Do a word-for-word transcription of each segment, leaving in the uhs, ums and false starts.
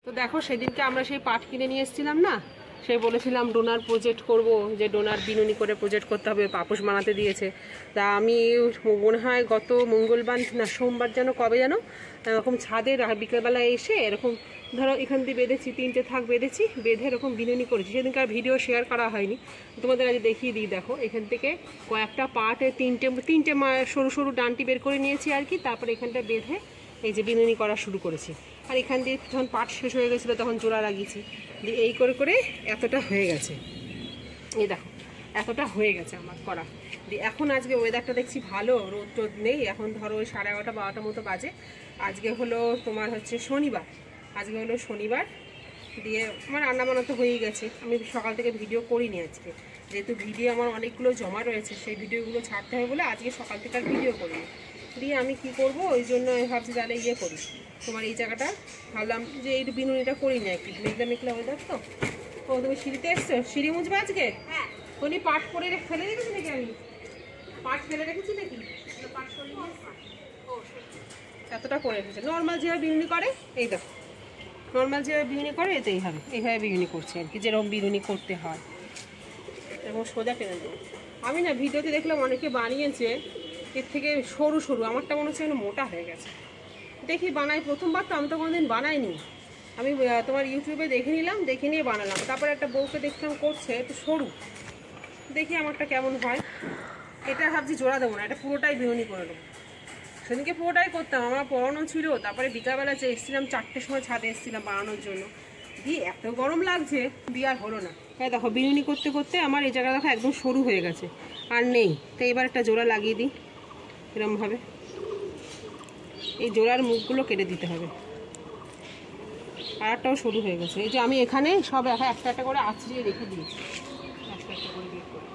তো দেখো সেদিনকে আমরা সেই পাট কিনে নিয়ে এসেছিলাম না, সেই বলেছিলাম ডোনার প্রজেক্ট করব, যে ডোনার বিনুনি করে প্রজেক্ট করতে হবে, পাপোশ বানাতে দিয়েছে। তা আমি মনে হয় গত মঙ্গলবার না সোমবার যেন কবে যেন এরকম ছাদের বিকেলবেলায় এসে এরকম ধরো এখান দিয়ে বেঁধেছি, তিনটে থাক বেঁধেছি, বেঁধে এরকম বিনুনি করেছি। সেদিনকার ভিডিও শেয়ার করা হয়নি, তোমাদের আজ দেখিয়ে দিই। দেখো এখান থেকে কয়েকটা পাটে তিনটে তিনটে সরু সরু ডানটি বের করে নিয়েছি আর কি, তারপরে এখানটা বেঁধে এই যে বিনুনি করা শুরু করেছি। আর এখান দিয়ে যখন পাট শেষ হয়ে গেছিলো তখন জোড়া লাগিয়েছি, দিয়ে এই করে করে এতটা হয়ে গেছে। এই দেখো এতটা হয়ে গেছে আমার করা। দিয়ে এখন আজকে ওয়েদারটা দেখছি ভালো, রোদ টোদ নেই। এখন ধরো ওই সাড়ে এগারোটা বারোটার মতো বাজে। আজকে হলো তোমার হচ্ছে শনিবার, আজকে হলো শনিবার। দিয়ে আমার রান্না বান্না তো হয়েই গেছে। আমি সকাল থেকে ভিডিও করিনি আজকে, যেহেতু ভিডিও আমার অনেকগুলো জমা রয়েছে, সেই ভিডিওগুলো ছাড়তে হবে বলে আজকে সকাল থেকে আর ভিডিও করিনি। দিয়ে আমি কি করব, ওই জন্য আমি ভাবছি তাহলে ইয়ে করি, তোমার এই জায়গাটা ভাবলাম যে এই বিনুনিটা করি না, একটু মেঘলা মেঘলা ওয়েদার তো। ও তুমি সিঁড়িতে এসছো, সিঁড়ি মুছবে আজকে? হ্যাঁ। উনি পাট করে ফেলে রেখেছি নাকি? আমি পাট ফেলে রেখেছি নাকি? পাট ও এতটা করে রেখেছে। নর্মাল যেভাবে বিনুনি করে, এই দেখো নর্মাল যেভাবে বিনুনি করে এতেই হবে, এইভাবে বিনুনি করছে আর কি, যেরকম বিনুনি করতে হয় এরকম সোজা টেনে দেবো। আমি না ভিডিওতে দেখলাম অনেকে বানিয়েছে এর থেকে সরু সরু, আমারটা মনে হচ্ছে মোটা হয়ে গেছে। দেখি বানাই, প্রথমবার তো আমি তো কোনোদিন বানাইনি। আমি তোমার ইউটিউবে দেখে নিলাম, দেখে নিয়ে বানালাম। তারপরে একটা বউকে দেখলাম করছে একটু সরু, দেখি আমারটা কেমন হয়। এটা ভাবছি জোড়া দেবো না, এটা পুরোটাই বিনুনি করে দেবো। সেদিনকে পুরোটাই করতাম, আমার পড়ানো ছিল। তারপরে বিকালবেলা যে এসেছিলাম চারটের সময় ছাদে এসেছিলাম বানানোর জন্য, দিয়ে এত গরম লাগছে, দিয়ে আর হলো না। হ্যাঁ দেখো বিনুনি করতে করতে আমার এই জায়গা দেখো একদম সরু হয়ে গেছে, আর নেই। তো এবার একটা জোড়া লাগিয়ে দিই এরমভাবে। এই জোড়ার মুখগুলো কেটে দিতে হবে। আর একটাও সরু হয়ে গেছে। এই যে আমি এখানে সব একটা একটা করে আছড়িয়ে রেখে দিয়েছি, একটা একটা করে বের করে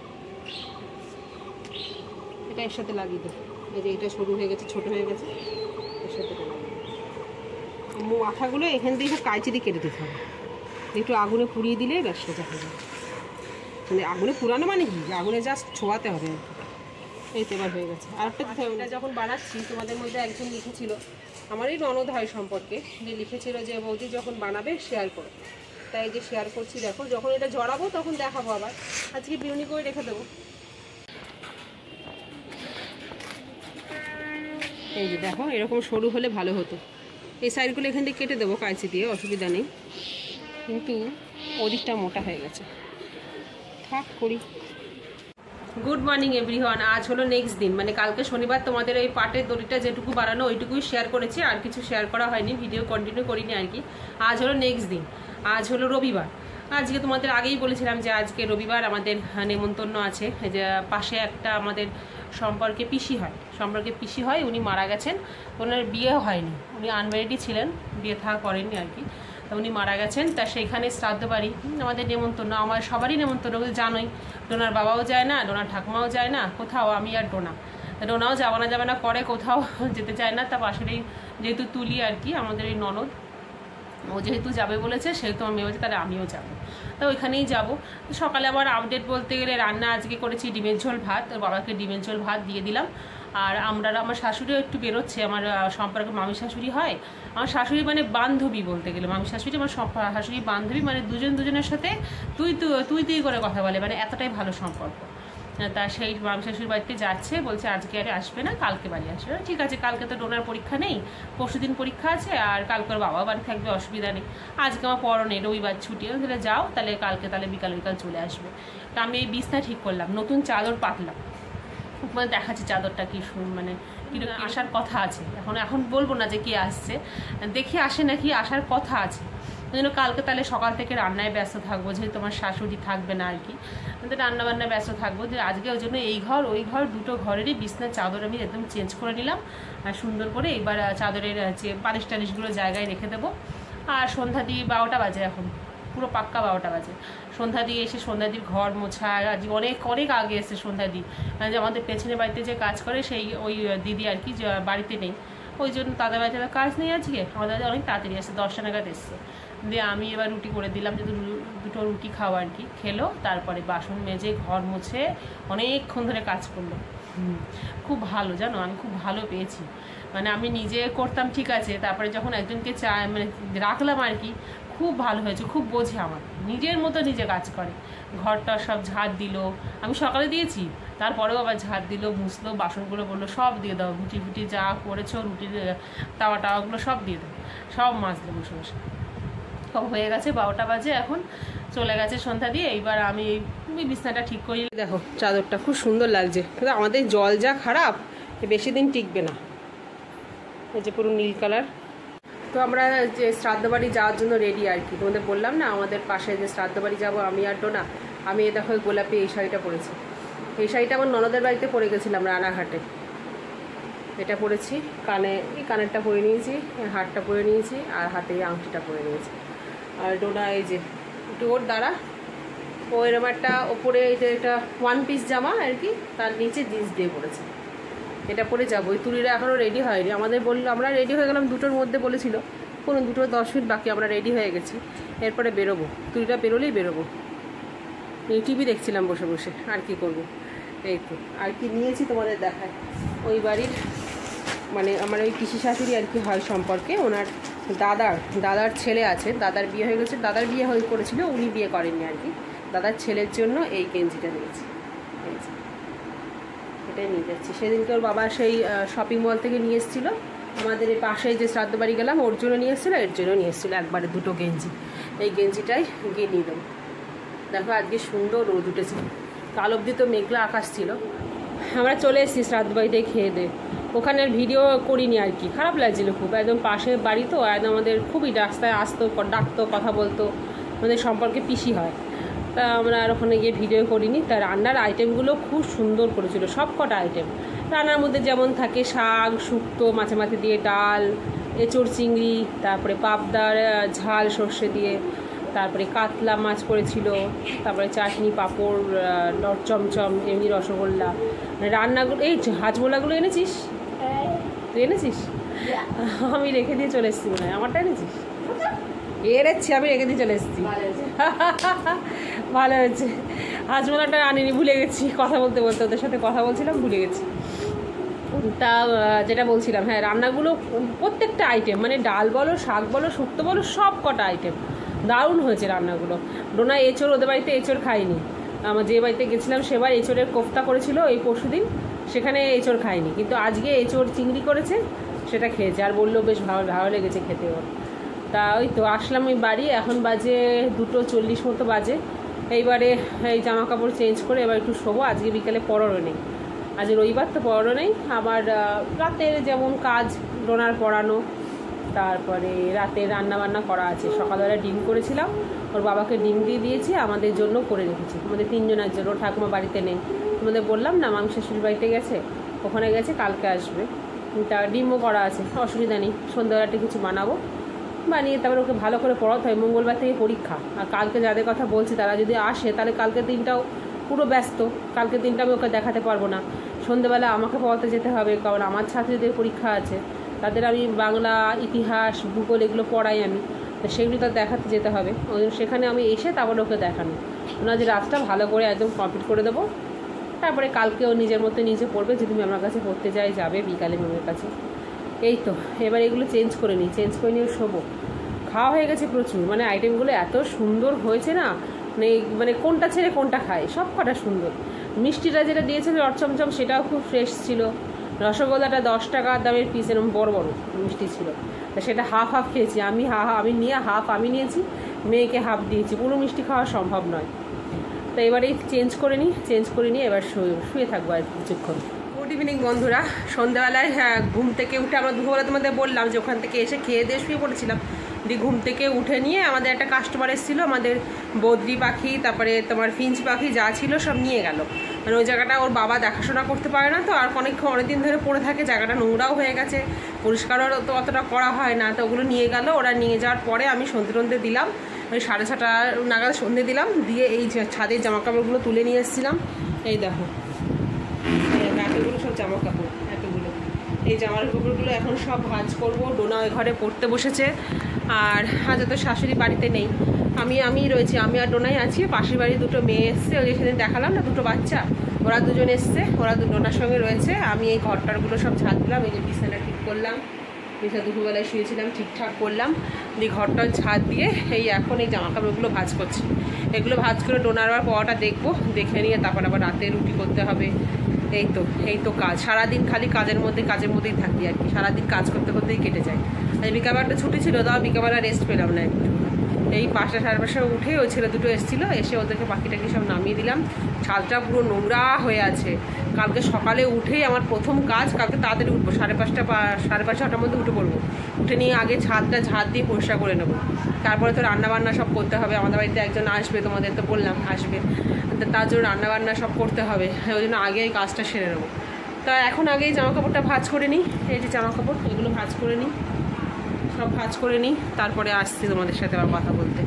এটা এর সাথে লাগিয়ে দেবো। এই যে এটা সরু হয়ে গেছে, ছোট হয়ে গেছে, এর সাথে লাগিয়ে দেবো। মাথাগুলো এখান দিয়ে সব কাঁচি দিয়ে কেটে দিতে হবে। একটু আগুনে পুড়িয়ে দিলে ব্যাস সোজা হয়ে যাবে। মানে আগুনে পুরানো মানে কি, আগুনে জাস্ট ছোঁয়াতে হবে আর কি। এই তো এবার হয়ে গেছে। আর একটা কথা, ওটা যখন বানাচ্ছি তোমাদের মধ্যে একজন লিখেছিল, আমারই ননদ হয় সম্পর্কে, যে লিখেছিল যে বৌদি যখন বানাবে শেয়ার করো। তাই যে শেয়ার করছি। দেখো যখন এটা জড়াবো তখন দেখাবো, আবার আজকে বিনুনি করে রেখে দেবো। এই যে দেখো এরকম সরু হলে ভালো হতো। এই সাইডগুলো এখান থেকে কেটে দেবো কাঁচি দিয়ে, অসুবিধা নেই। কিন্তু ওদিকটা মোটা হয়ে গেছে, থাক করি। Good morning everyone. আজ হলো নেক্সট দিন, মানে কালকে শনিবার তোমাদের এই পাটের দড়িটা যেটুকু বানানো ওইটুকুই শেয়ার করেছি, আর কিছু শেয়ার করা হয়নি, ভিডিও কন্টিনিউ করিনি আর কি। আজ হলো নেক্সট দিন, আজ হলো রবিবার। আজকে তোমাদের আগেই বলেছিলাম যে আজকে রবিবার আমাদের নেমন্তন্ন আছে। যে পাশে একটা আমাদের সম্পর্কে পিসি হয়, সম্পর্কে পিসি হয়, উনি মারা গেছেন। ওনার বিয়ে হয়নি, উনি আনম্যারিডই ছিলেন, বিয়ে থা করেননি আর কি। উনি মারা গেছেন, তা সেইখানে শ্রাদ্ধ বাড়ি আমাদের নেমন্তন্ন, আমার সবারই নেমন্তন্ন। জানোই ডোনার বাবাও যায় না, ডোনার ঠাকুমাও যায় না কোথাও, আমি আর ডোনা ডোনাও যাবে না যাবে না করে, কোথাও যেতে চায় না। তা পাশের এই যেহেতু তুলি আর কি আমাদের এই ননদ, ও যেহেতু যাবে বলেছে সেহেতু আমি বলছি তাহলে আমিও যাবো। তো ওইখানেই যাবো। সকালে আবার আপডেট বলতে গেলে রান্না আজকে করেছি ডিমের ঝোল ভাত, ওর বাবাকে ডিমের ঝোল ভাত দিয়ে দিলাম। আর আমরা, আমার শাশুড়িও একটু বেরোচ্ছে, আমার সম্পর্কে মামি শাশুড়ি হয়, আমার শাশুড়ি মানে বান্ধবী বলতে গেলে, মামি শাশুড়ি আমার শাশুড়ি বান্ধবী, মানে দুজন দুজনের সাথে তুই তুই তুই করে কথা বলে, মানে এতটাই ভালো সম্পর্ক। তা সেই মামি শাশুড়ির বাড়িতে যাচ্ছে, বলছে আজকে আর আসবে না, কালকে বাড়ি আসবে। ঠিক আছে, কালকে তো ডোনার পরীক্ষা নেই, পরশু দিন পরীক্ষা আছে, আর কালকে ওর বাবা বাড়ি থাকবে, অসুবিধা নেই। আজকে আমার পরও নেই, রবিবার ছুটি, তাহলে যাও, তাহলে কালকে তাহলে বিকাল বিকাল চলে আসবে। তা আমি এই বিছনা ঠিক করলাম, নতুন চাদর পাতলাম, মানে দেখাচ্ছি চাদরটা কি মানে কিরকম আসার কথা আছে। এখন এখন বলবো না যে কি আসছে, দেখি আসে নাকি, আসার কথা আছে। ওই জন্য কালকে তাহলে সকাল থেকে রান্নায় ব্যস্ত থাকবো, যেহেতু তোমার শাশুড়ি থাকবে না আর কি, রান্না বান্নায় ব্যস্ত থাকবো। যে আজকে ওই জন্য এই ঘর ওই ঘর দুটো ঘরেরই বিছনার চাদর আমি একদম চেঞ্জ করে নিলাম, আর সুন্দর করে এবার চাদরের যে পালিশ টালিশগুলো জায়গায় রেখে দেবো। আর সন্ধ্যা দিয়ে বারোটা বাজে, এখন পুরো পাক্কা বারোটা বাজে। সন্ধ্যা দিয়ে এসে সন্ধ্যাদির ঘর মোছা, আজ অনেক অনেক আগে এসে সন্ধ্যাদি, মানে আমাদের পেছনের বাড়িতে যে কাজ করে সেই ওই দিদি আর কি বাড়িতে নেই, ওই জন্য তাদের বাড়িতে কাজ নেই আজকে, আমাদের অনেক তাড়াতাড়ি আসছে, দশটা নাগাদ এসছে। দিয়ে আমি এবার রুটি করে দিলাম, যে দুটো রুটি খাওয়া আর কি, খেলো। তারপরে বাসন মেজে ঘর মুছে অনেকক্ষণ ধরে কাজ করলো। হুম খুব ভালো, জানো আমি খুব ভালো পেয়েছি। মানে আমি নিজে করতাম ঠিক আছে, তারপরে যখন একজনকে চা মানে রাখলাম আর কি, খুব ভালো হয়েছে, খুব বোঝে আমার, নিজের মতো নিজে কাজ করে। ঘরটা সব ঝাড় দিল, আমি সকালে দিয়েছি, তারপরেও আবার ঝাড় দিল, মুছলো, বাসনগুলো বললো সব দিয়ে দাও, রুটি ফুটি যা করেছো, রুটির তাওয়া টাওয়াগুলো সব দিয়ে দাও, সব মাজলো বসে বসে। সব হয়ে গেছে, বারোটা বাজে এখন, চলে গেছে সন্ধ্যা দিয়ে। এইবার আমি এই বিছনাটা ঠিক করি। দেখো চাদরটা খুব সুন্দর লাগছে, কিন্তু আমাদের জল যা খারাপ, বেশি দিন টিকবে না। এই যে পুরো নীল কালার। তো আমরা যে শ্রাদ্ধ বাড়ি যাওয়ার জন্য রেডি আর কি, তোমাদের বললাম না আমাদের পাশে যে শ্রাদ্ধ বাড়ি যাবো আমি আর ডোনা। আমি এই দেখো গোলাপি এই শাড়িটা পরেছি, এই শাড়িটা আমার ননদের বাড়িতে পরে গেছিলাম রানাঘাটে। এটা পরেছি, কানে এই কানেরটা পরে নিয়েছি, হারটা পরে নিয়েছি, আর হাতে এই আংটিটা পরে নিয়েছি। আর ডোনা এই যে একটু ওর দ্বারা ও এরকম একটা ওপরে এটা একটা ওয়ান পিস জামা আর কি, তার নিচে জিন্স দিয়ে পরেছে। এটা পরে যাবো। ওই তুলিরা এখনও রেডি হয়নি, আমাদের বললো আমরা রেডি হয়ে গেলাম দুটোর মধ্যে বলেছিল, কোনো দুটো দশ মিনিট বাকি আমরা রেডি হয়ে গেছি। এরপরে বেরোবো, তুলিটা বেরোলেই বেরোবো। এই টিভি দেখছিলাম বসে বসে, আর কি করব। এই তো আর কি নিয়েছি তোমাদের দেখায়। ওই বাড়ির মানে আমার ওই পিসি শাশুড়ি আর কি হয় সম্পর্কে, ওনার দাদার দাদার ছেলে আছে, দাদার বিয়ে হয়ে গেছে, দাদার বিয়ে হয়ে করেছিল, উনি বিয়ে করেননি আর কি। দাদার ছেলের জন্য এই গেঞ্জিটা নিয়েছি, এটাই নিয়ে যাচ্ছি। সেদিনকে ওর বাবা সেই শপিং মল থেকে নিয়ে এসেছিলো, আমাদের এই পাশে যে শ্রাদ্ধ বাড়ি গেলাম ওর জন্য নিয়ে এসেছিলো, এর জন্য নিয়ে এসেছিলো একবারে দুটো গেঞ্জি। এই গেঞ্জিটাই গিয়ে নিয়ে দেবো। দেখো আজকে সুন্দর রোদ উঠেছে, কাল অবধি তো মেঘলা আকাশ ছিল। আমরা চলে এসেছি শ্রাদ্ধ বাড়িতে খেয়ে দিয়ে। ওখানের ভিডিও করিনি আর কি, খারাপ লাগছিলো খুব, একদম পাশের বাড়ি তো, একদম আমাদের খুবই রাস্তায় আসতো, ডাকতো, কথা বলতো, আমাদের সম্পর্কে পিসি হয়। তা আমরা আর ওখানে গিয়ে ভিডিও করিনি। তা রান্নার আইটেমগুলো খুব সুন্দর করেছিল, সব কটা আইটেম রান্নার মধ্যে যেমন থাকে শাক, শুক্তো, মাছে মাছে দিয়ে ডাল, এঁচোড় চিংড়ি, তারপরে পাবদার ঝাল সর্ষে দিয়ে, তারপরে কাতলা মাছ করেছিল, তারপরে চাটনি, পাঁপড়, চমচম, এমনি রসগোল্লা। রান্নাগুলো এই হাজমোলাগুলো এনেছিস? তুই এনেছিস? আমি রেখে দিয়ে চলে এসেছি মনে হয়। আমারটা এনেছিস? এড়েছি, আমি রেখে দিয়ে চলে এসেছি। ভালো হয়েছে। হাজমোলাটা আনিনি, ভুলে গেছি, কথা বলতে বলতে ওদের সাথে কথা বলছিলাম, ভুলে গেছি। তা যেটা বলছিলাম, হ্যাঁ রান্নাগুলো প্রত্যেকটা আইটেম, মানে ডাল বলো, শাক বলো, শুক্তো বলো, সব কটা আইটেম দারুণ হয়েছে রান্নাগুলো। ডোনা এঁচোড়, ওদের বাড়িতে এঁচোড় খাইনি, আমার যে বাড়িতে গেছিলাম সেবার এঁচোড়ের কোফতা করেছিল এই পরশু দিন, সেখানে এঁচোড় খাইনি, কিন্তু আজকে এঁচোড় চিংড়ি করেছে, সেটা খেয়েছে, আর বললো বেশ ভালো ভালো লেগেছে খেতে ওর। তা ওই তো আসলাম ওই বাড়ি, এখন বাজে দুটো চল্লিশ মতো বাজে। এইবারে এই জামা কাপড় চেঞ্জ করে এবার একটু শোবো। আজকে বিকেলে পড়ারও নেই, আজ রবিবার তো পড়ারও নেই। আমার রাতের যেমন কাজ, ডোনার পড়ানো, তারপরে রাতে রান্না বান্না করা আছে। সকালবেলা ডিম করেছিলাম, ওর বাবাকে ডিম দিয়ে দিয়েছি, আমাদের জন্য করে রেখেছি, আমাদের তিনজনের জন্য। ঠাকুমা বাড়িতে নেই, তোমাদের বললাম না মামি শাশুড়ির বাড়িতে গেছে, ওখানে গেছে, কালকে আসবে। তা ডিমও করা আছে, অসুবিধা নেই। সন্ধ্যাবেলাটা কিছু বানাবো, বানিয়ে তারপরে ওকে ভালো করে পড়াতে হয়। মঙ্গলবার থেকে পরীক্ষা, আর কালকে যাদের কথা বলছি তারা যদি আসে তাহলে কালকে দিনটাও পুরো ব্যস্ত, কালকে দিনটা আমি ওকে দেখাতে পারবো না। সন্ধ্যেবেলা আমাকে পড়াতে যেতে হবে, কারণ আমার ছাত্রীদের পরীক্ষা আছে, তাদের আমি বাংলা, ইতিহাস, ভূগোল এগুলো পড়াই আমি, তো সেগুলো তার দেখাতে যেতে হবে। ওই সেখানে আমি এসে তারপরে ওকে দেখানো, ওনার যে রাতটা ভালো করে একদম কমপ্লিট করে দেবো। তারপরে কালকে ও নিজের মতো নিজে পড়বে, যদি ম্যামের কাছে পড়তে যাই, যাবে বিকালে ম্যামের কাছে। এই তো এবার এগুলো চেঞ্জ করে নিই, চেঞ্জ করে নিয়ে শোবো। খাওয়া হয়ে গেছে প্রচুর, মানে আইটেমগুলো এত সুন্দর হয়েছে না, মানে মানে কোনটা ছেড়ে কোনটা খায়, সব কটা সুন্দর। মিষ্টিটা যেটা দিয়েছে রচমচম, সেটাও খুব ফ্রেশ ছিল। রসগোল্লাটা দশ টাকা দামের পিস, এরকম বড় বড় মিষ্টি ছিল, তা সেটা হাফ হাফ খেয়েছি আমি, হা আমি নিয়ে হাফ আমি নিয়েছি, মেয়েকে হাফ দিয়েছি, পুরো মিষ্টি খাওয়া সম্ভব নয়। তো এবারে চেঞ্জ করে নিই, চেঞ্জ করে নিয়ে এবার শুয়ে শুয়ে থাকবো আর কিছুক্ষণ। গুড ইভিনিং বন্ধুরা। সন্ধ্যাবেলায় হ্যাঁ ঘুম থেকে উঠে, আমরা দুপুরবেলা তোমাদের বললাম যে ওখান থেকে এসে খেয়ে দিয়ে শুয়ে পড়েছিলাম, দিয়ে ঘুম থেকে উঠে নিয়ে আমাদের একটা কাস্টমার এসেছিলো, আমাদের বদ্রি পাখি, তারপরে তোমার ফিঞ্চ পাখি যা ছিল সব নিয়ে গেল। মানে ওই জায়গাটা ওর বাবা দেখাশোনা করতে পারে না তো, আর অনেকক্ষণ অনেকদিন ধরে পড়ে থাকে, জায়গাটা নোংরাও হয়ে গেছে, পরিষ্কারও তো অতটা করা হয় না, তো ওগুলো নিয়ে গেল। ওরা নিয়ে যাওয়ার পরে আমি সন্ধে টন্ধে দিলাম, ওই সাড়ে ছটা নাগাদ সন্ধে দিলাম, দিয়ে এই ছাদের জামা কাপড়গুলো তুলে নিয়ে এসেছিলাম। এই দেখো এতগুলো সব জামা কাপড়, এতগুলো এই জামা কাপড়গুলো এখন সব ভাঁজ করবো। ডোনা ওই ঘরে পড়তে বসেছে, আর আজ তো শাশুড়ি বাড়িতে নেই, আমি আমি রয়েছি, আমি আর ডোনাই আছি। পাশের বাড়ি দুটো মেয়ে এসছে, ওই সেদিন দেখালাম না দুটো বাচ্চা, ওরা দুজন এসছে, ওরা দুজনের সঙ্গে রয়েছে। আমি এই ঘরটারগুলো সব ঝাঁট দিলাম, এই যে বিছানা ঠিক করলাম, বিছানা দুপুরবেলায় শুয়েছিলাম ঠিকঠাক করলাম, দিয়ে ঘরটা ঝাঁট দিয়ে এই এখন এই জামা কাপড়গুলো ভাঁজ করছি। এগুলো ভাঁজ করে ডোনার আর পাওয়াটা দেখবো, দেখে নিয়ে তারপর আবার রাতে রুটি করতে হবে। এই তো এই তো কাজ, সারাদিন খালি কাজের মধ্যে কাজের মধ্যেই থাকি আর কি, সারাদিন কাজ করতে করতেই কেটে যায়। আর বিকালবেলাটা ছুটি ছিল, তাও বিকালবেলা রেস্ট পেলাম না একটু। এই পাঁচটা সাড়ে পাঁচটা উঠে ওই ছেলে দুটো এসেছিলো, এসে ওদেরকে পাখি টাকি সব নামিয়ে দিলাম। ছাদটা পুরো নোংরা হয়ে আছে। কালকে সকালে উঠেই আমার প্রথম কাজ, কালকে তাড়াতাড়ি উঠবো, সাড়ে পাঁচটা সাড়ে পাঁচ ছটার মধ্যে উঠে পড়বো। উঠে নিয়ে আগে ছাদটা ঝাঁট দিয়ে পরিষ্কার করে নেবো, তারপরে তো রান্নাবান্না সব করতে হবে। আমাদের বাড়িতে একজন আসবে, তোমাদের তো বললাম আসবে, তার জন্য রান্নাবান্না সব করতে হবে, ওই জন্য আগে এই কাজটা সেরে নেবো। তা এখন আগে এই জামা কাপড়টা ভাঁজ করে নিই, এই যে জামা কাপড় এগুলো ভাঁজ করে নিই, সব ভাঁজ করে নিই, তারপরে আসছি তোমাদের সাথে আবার কথা বলতে।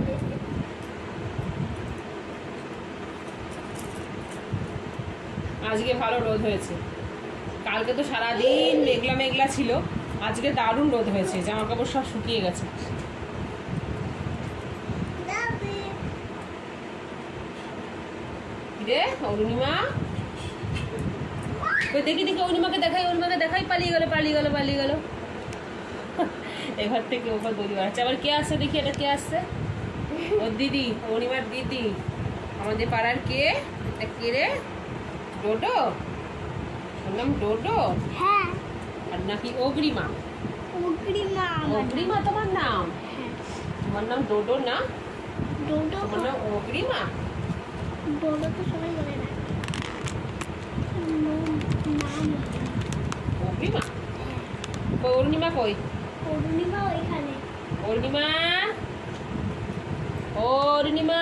আজকে ভালো রোদ হয়েছে, কালকে তো সারাদিন মেঘলা মেঘলা ছিল, আজকে দারুণ রোদ হয়েছে, জামা কাপড় সব শুকিয়ে গেছে। রে অরুণিমা, দেখি দেখি অরুণিমাকে দেখাই, অরুণিমাকে দেখাই, পালিয়ে গেল পালিয়ে গেল পালিয়ে গেল এঘর থেকে ওপর দড়ি বাড়াচ্ছে। আবার কে আসছে দেখি, এটা কে আসছে? ওর দিদি, অরুণিমার দিদি, আমাদের পাড়ার কে? এটা কে রে? ডোডো? ওর নাম ডোডো? হ্যাঁ। আর নাকি অগ্রিমা? অগ্রিমা। অগ্রিমা তোমার নাম? তোমার নাম ডোডো না? ডোডো। তোমার নাম অগ্রিমা? ডোডো তো সবাই বলে না, নাম অগ্রিমা। কই অরুণিমা কই? অরুণিমা ওইখানে। অরুণিমা, অরুণিমা,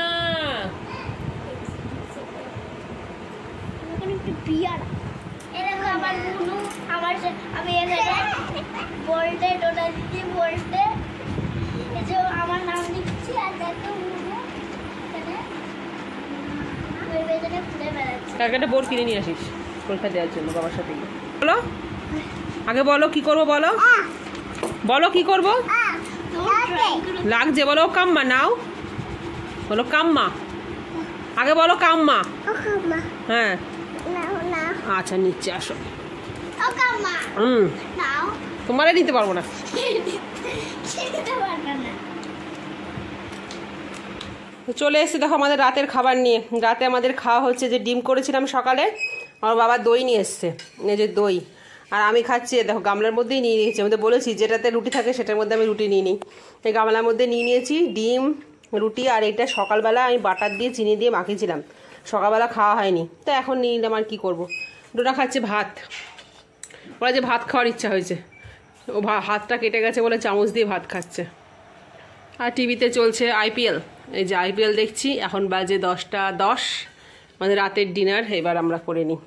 ওখানে একটু বিয়ারা। এরকম আমার বুনু, আমার আমি এখানে বলতে ডোডা দিচ্ছি, বলতে এই যে আমার নাম লিখছি, আর দেখো বুনু এখানে ওই বেজনে ঘুরে বেড়াচ্ছে। কালকে একটা বোর্ড কিনে নিয়ে আসিস পরীক্ষা দেওয়ার জন্য বাবার সাথে গিয়ে। বলো আগে, বলো কি করবো, বলো বলো কি করবো? লাগছে বলো, কাম্মা নাও, বলো কাম্মা, আগে বলো কাম্মা। হ্যাঁ আচ্ছা নিচ্ছে, আসো। হুম, তোমারে নিতে পারবো না। চলে এসেছি দেখো আমাদের রাতের খাবার নিয়ে। রাতে আমাদের খাওয়া হচ্ছে যে ডিম করেছিলাম সকালে, আমার বাবা দই নিয়ে এসছে, এই যে দই, আর আমি খাচ্ছি দেখো গামলার মধ্যেই নিয়ে নিয়েছি। আমাদের বলেছি যেটাতে রুটি থাকে সেটার মধ্যে আমি রুটি নিয়ে নিই, এই গামলার মধ্যে নিয়ে নিয়েছি ডিম রুটি। আর এটা সকালবেলা আমি বাটার দিয়ে চিনি দিয়ে মাখিয়েছিলাম, সকালবেলা খাওয়া হয়নি, তো এখন নিয়ে নিলাম, আর কী করবো। ডোনা খাচ্ছে ভাত, ওরা যে ভাত খাওয়ার ইচ্ছা হয়েছে, ও হাতটা কেটে গেছে বলে চামচ দিয়ে ভাত খাচ্ছে। আর টিভিতে চলছে আইপিএল, এই যে আইপিএল দেখছি। এখন বাজে দশটা দশ, মানে রাতের ডিনার এবার আমরা করে নিই।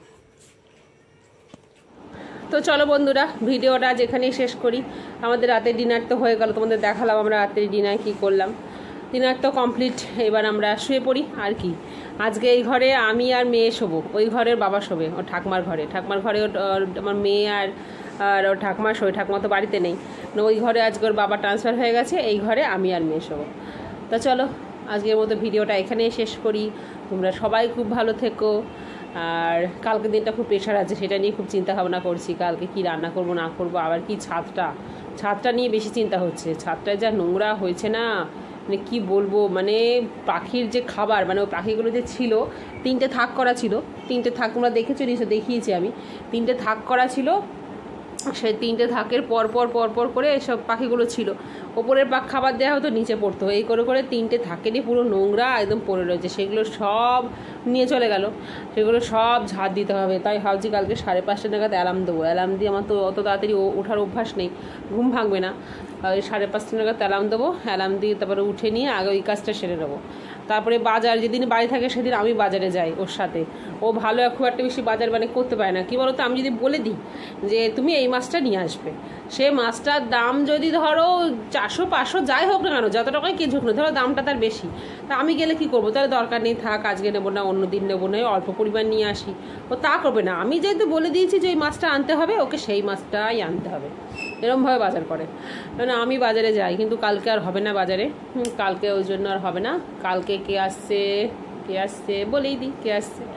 তো চলো বন্ধুরা, ভিডিওটা যেখানেই শেষ করি। আমাদের রাতের ডিনার তো হয়ে গেল, তোমাদের দেখালাম আমরা রাতের ডিনার কি করলাম। ডিনার তো কমপ্লিট, এবার আমরা শুয়ে পড়ি। আর কি, আজকে এই ঘরে আমি আর মেয়ে শোবো, ওই ঘরের বাবা শোবে ওর ঠাকমার ঘরে। ঠাকমার ঘরে আমার মেয়ে আর আর ওর ঠাকমা শোয়, ঠাকমা তো বাড়িতে নেই, ওই ঘরে আজকে ওর বাবা ট্রান্সফার হয়ে গেছে, এই ঘরে আমি আর মেয়ে শোবো। তা চলো আজকের মতো ভিডিওটা এখানেই শেষ করি। তোমরা সবাই খুব ভালো থেকো। আর কালকে দিনটা খুব প্রেশার আছে, সেটা নিয়ে খুব চিন্তা ভাবনা করছি, কালকে কি রান্না করব না করব। আবার কি ছাদটা ছাদটা নিয়ে বেশি চিন্তা হচ্ছে, ছাদটায় যা নোংরা হয়েছে না, মানে কি বলবো। মানে পাখির যে খাবার, মানে ওই পাখিগুলো যে ছিল, তিনটে থাক করা ছিল, তিনটে থাক তোমরা দেখেছো নিশ্চয়, দেখিয়েছি আমি, তিনটে থাক করা ছিল। সেই তিনটে থাকের পরপর পরপর করে এসব পাখিগুলো ছিল, ওপরের পাখ খাবার দেওয়া হতো, নিচে পড়তো, এই করে করে তিনটে থাকেরই পুরো নোংরা একদম পড়ে রয়েছে। সেগুলো সব নিয়ে চলে গেল, সেগুলো সব ঝাড় দিতে হবে। তাই ভাবছি কালকে সাড়ে পাঁচটা নাগাদ অ্যালার্ম দেবো। অ্যালার্ম দিয়ে আমার তো অত তাড়াতাড়ি ওঠার অভ্যাস নেই, ঘুম ভাঙবে না। ওই সাড়ে পাঁচটা নাগাদ অ্যালার্ম দেবো, অ্যালার্ম দিয়ে তারপরে উঠে নিয়ে আগে ওই কাজটা সেরে নেবো। তারপরে বাজার, যেদিন বাড়ি থাকে সেদিন আমি বাজারে যাই ওর সাথে। ও ভালো খুব একটা বেশি বাজার মানে করতে পারে না। কী বলো তো, আমি যদি বলে দিই যে তুমি এই মাছটা নিয়ে আসবে, সে মাছটার দাম যদি ধরো চারশো পাঁচশো যাই হোক না কেন, যত টাকায় কেজি হোক না, ধরো দামটা তার বেশি, তা আমি গেলে কি করবো, তাহলে দরকার নেই, থাক আজকে নেবো না, অন্য দিন নেবো না, অল্প পরিমাণ নিয়ে আসি। ও তা করবে না, আমি যেহেতু বলে দিয়েছি যে ওই মাছটা আনতে হবে, ওকে সেই মাছটাই আনতে হবে, এরমভাবে বাজার করে। না আমি বাজারে যাই, কিন্তু কালকে আর হবে না বাজারে, কালকে ওই জন্য আর হবে না। কালকে কে আসছে কে আসছে বলেই দিই কে আসছে।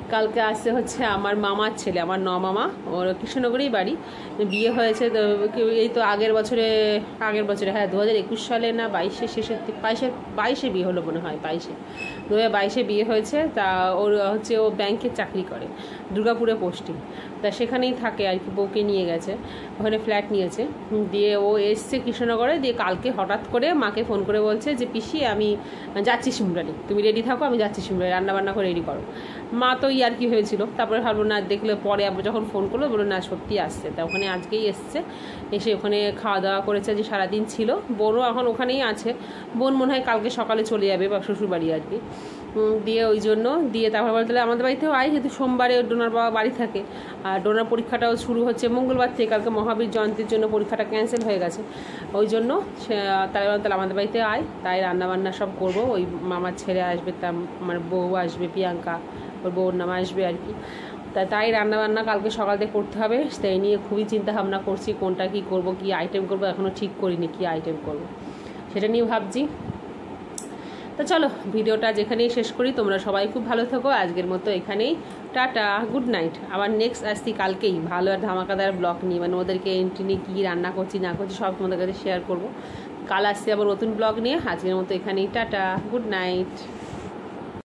কালকে আসছে হচ্ছে আমার মামার ছেলে, আমার ন মামা, ওর কৃষ্ণনগরেই বাড়ি, বিয়ে হয়েছে তো এই তো আগের বছরে আগের বছরে হ্যাঁ দু হাজার একুশ সালে না বাইশে শেষের বাইশে বাইশে বিয়ে হলো মনে হয়, বাইশে দু হাজার বাইশে বিয়ে হয়েছে। তা ওর হচ্ছে ও ব্যাংকে চাকরি করে, দুর্গাপুরে পোস্টিং, তা সেখানেই থাকে আর কি, বউকে নিয়ে গেছে, ওখানে ফ্ল্যাট নিয়েছে। দিয়ে ও এসছে কৃষ্ণনগরে, দিয়ে কালকে হঠাৎ করে মাকে ফোন করে বলছে যে পিসি আমি যাচ্ছি সিমরানি, তুমি রেডি থাকো, আমি যাচ্ছি সিমরানি, রান্নাবান্না করে রেডি করো। মা তো ইয়ার কি হয়েছিল, তারপরে ভাবলো না, দেখলে পরে আবার যখন ফোন করলো বললো না সত্যি আসছে। তা ওখানে আজকেই এসছে, এসে ওখানে খাওয়া দাওয়া করেছে, যে সারাদিন ছিল। বোনও এখন ওখানেই আছে, বোন মনে হয় কালকে সকালে চলে যাবে বা শ্বশুরবাড়ি আর কি। দিয়ে ওই জন্য দিয়ে তারপর বলতে আমাদের বাড়িতেও আয়, যেহেতু সোমবারে ডোনার বাবা বাড়ি থাকে, আর ডোনার পরীক্ষাটাও শুরু হচ্ছে মঙ্গলবার থেকে, কালকে মহাবীর জয়ন্তীর জন্য পরীক্ষাটা ক্যান্সেল হয়ে গেছে, ওই জন্য তাহলে তাহলে আমাদের বাড়িতে আয়, তাই রান্নাবান্না সব করবো। ওই মামার ছেলে আসবে, তার আমার বউ আসবে, প্রিয়াঙ্কা ওর বউর নাম আসবে আর কি। তা তাই রান্নাবান্না কালকে সকালে করতে হবে, তাই নিয়ে খুবই চিন্তা ভাবনা করছি, কোনটা কি করব, কি আইটেম করব, এখনও ঠিক করিনি কি আইটেম করব, সেটা নিয়ে ভাবছি। তো চলো ভিডিওটা যেখানেই শেষ করি, তোমরা সবাই খুব ভালো থাকো, আজকের মতো এখানেই টাটা, গুড নাইট। আবার নেক্সট আসছি কালকেই ভালো আর ধামাকাদার ব্লগ নিয়ে, মানে ওদেরকে এন্ট্রি নিয়ে কী রান্না করছি না করছি সব তোমাদের কাছে শেয়ার করবো। কাল আসছি আবার নতুন ব্লগ নিয়ে, আজকের মতো এখানেই টাটা, গুড নাইট।